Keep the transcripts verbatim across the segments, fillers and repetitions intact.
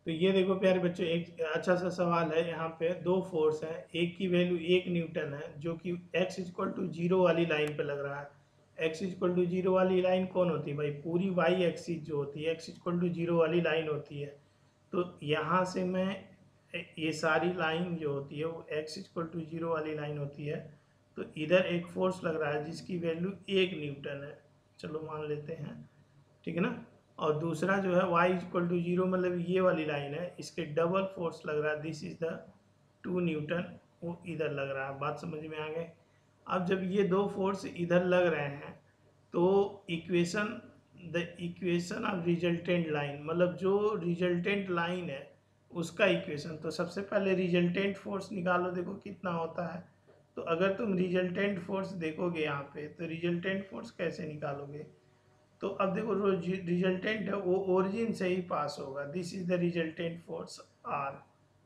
तो ये देखो प्यारे बच्चों, एक अच्छा सा सवाल है। यहाँ पे दो फोर्स है, एक की वैल्यू एक न्यूटन है जो कि x इक्वल टू जीरो वाली लाइन पे लग रहा है। x इक्वल टू जीरो वाली लाइन कौन होती है भाई? पूरी y एक्सिस जो होती है x इक्वल टू जीरो वाली लाइन होती है। तो यहाँ से मैं ये सारी लाइन जो होती है वो x इक्वल टू जीरो वाली लाइन होती है। तो इधर एक फोर्स लग रहा है जिसकी वैल्यू एक न्यूटन है, चलो मान लेते हैं, ठीक है ना। और दूसरा जो है y इक्वल टू जीरो, मतलब ये वाली लाइन है, इसके डबल फोर्स लग रहा है, this is the two newton, वो इधर लग रहा है। बात समझ में आ गई? अब जब ये दो फोर्स इधर लग रहे हैं तो equation, the equation of resultant line, मतलब जो रिजल्टेंट लाइन है उसका इक्वेशन। तो सबसे पहले रिजल्टेंट फोर्स निकालो, देखो कितना होता है। तो अगर तुम रिजल्टेंट फोर्स देखोगे यहाँ पे, तो रिजल्टेंट फोर्स कैसे निकालोगे? तो अब देखो जो रिजल्टेंट है वो ओरिजिन से ही पास होगा, this is the resultant force R.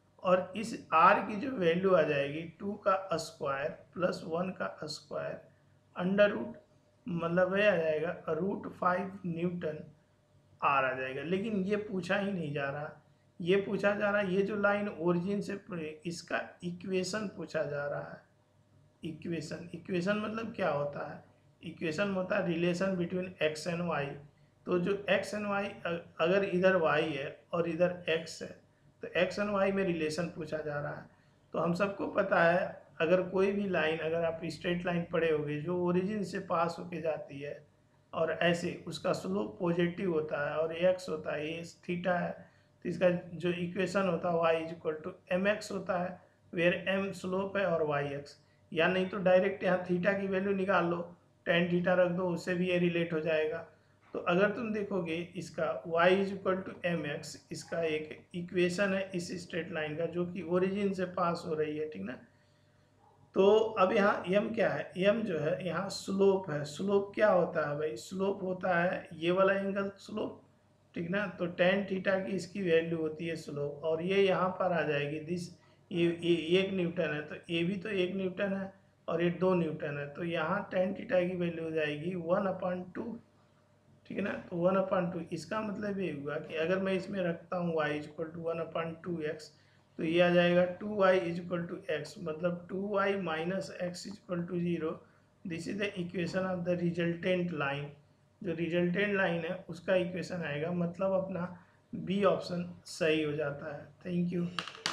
और इस आर की जो वैल्यू आ जाएगी टू का स्क्वायर प्लस वन का स्क्वायर अंडर रूट, मतलब ये आ जाएगा रूट फाइव न्यूटन आर आ जाएगा। लेकिन ये पूछा ही नहीं जा रहा, ये पूछा जा रहा है ये जो लाइन ओरिजिन से इसका इक्वेशन पूछा जा रहा है। इक्वेशन, इक्वेशन मतलब क्या होता है? इक्वेशन होता है relation between X and Y. तो जो एक्स एंड वाई, अगर इधर वाई है और इधर एक्स है, तो एक्स एंड वाई में रिलेशन पूछा जा रहा है। तो हम सबको पता है, अगर कोई भी लाइन, अगर आप स्ट्रेट लाइन पढ़े होगे जो ओरिजिन से पास होके जाती है और ऐसे उसका स्लोप पॉजिटिव होता है और एक्स होता है, ये थीटा है, तो इसका जो इक्वेशन होता है Y is equal to M X होता है, वेयर एम स्लोप है और वाई एक्स। या नहीं तो डायरेक्ट यहाँ थीटा की वैल्यू निकाल लो, टेन थीटा रख दो, उससे भी ये रिलेट हो जाएगा। तो अगर तुम देखोगे इसका y is equal to M X, इसका एक इक्वेशन है इस स्ट्रेट लाइन का जो कि ओरिजिन से पास हो रही है, ठीक ना। तो अब यहाँ m क्या है? m जो है यहाँ स्लोप है। स्लोप क्या होता है भाई? स्लोप होता है ये वाला एंगल स्लोप, ठीक ना। तो टेन थीटा की इसकी वैल्यू होती है स्लोप, और ये यहाँ पर आ जाएगी दिस, ये ये एक न्यूटन है, तो ये भी तो एक न्यूटन है और ये दो न्यूटन है, तो यहाँ टेन थीटा की वैल्यू हो जाएगी वन अपॉन टू, ठीक है ना। तो वन अपॉन टू, इसका मतलब ये हुआ कि अगर मैं इसमें रखता हूँ y is equal to one upon two X, तो ये आ जाएगा two Y is equal to X, मतलब two Y minus X is equal to zero. This is the equation of the resultant line. जो रिजल्टेंट लाइन है उसका equation आएगा, मतलब अपना बी ऑप्शन सही हो जाता है। Thank you.